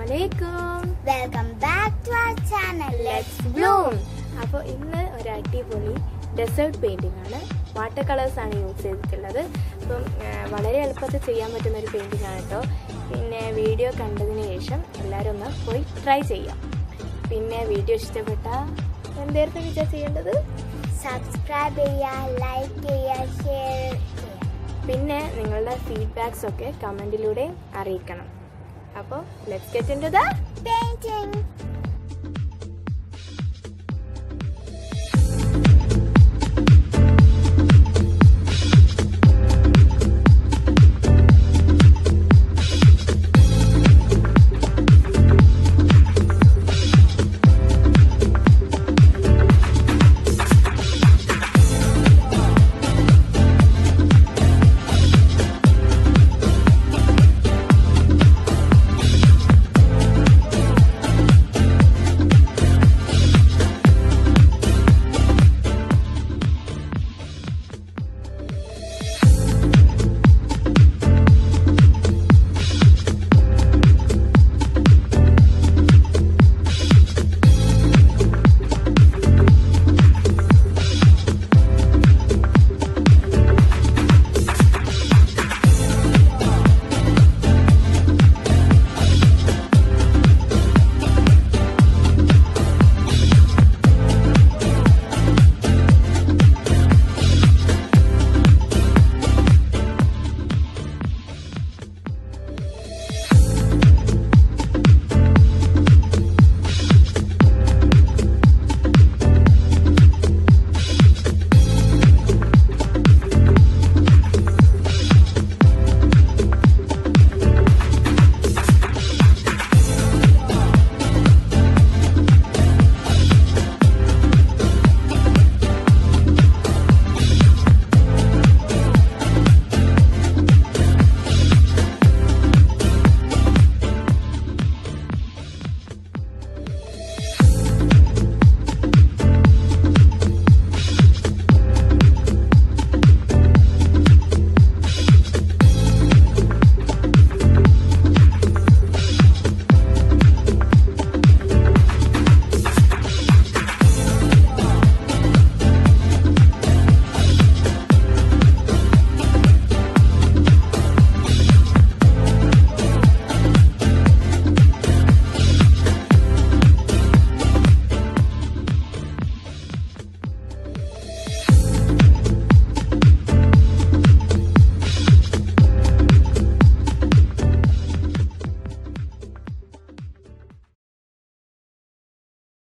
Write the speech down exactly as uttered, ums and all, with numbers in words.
Assalamualaikum. Welcome back to our channel. Let's bloom. അപ്പോൾ ഇന്ന് ഒരു അടിപൊളി ഡെസേർട്ട് പെയിന്റിംഗ് ആണ്. വാട്ടർ കളേഴ്സ് ആണ് യൂസ് ചെയ്തിട്ടുള്ളത്. അപ്പം വളരെ എളുപ്പത്തിൽ ചെയ്യാൻ പറ്റുന്ന ഒരു പെയിന്റിംഗ് ആണ് കേട്ടോ. പിന്നെ വീഡിയോ കണ്ടതിന് ശേഷം എല്ലാവരും ഒന്ന് പോയി ട്രൈ ചെയ്യാം. പിന്നെ വീഡിയോ ഇഷ്ടപ്പെട്ടാൽ എന്തായിരുന്നു വിചാരിച്ച് ചെയ്യേണ്ടത്? സബ്സ്ക്രൈബ് ചെയ്യുക, ലൈക്ക് ചെയ്യുക, ഷെയർ ചെയ്യുക. പിന്നെ നിങ്ങളുടെ ഫീഡ്ബാക്സ് ഒക്കെ കമൻറ്റിലൂടെ അറിയിക്കണം. അപ്പോൾ let's get into the painting.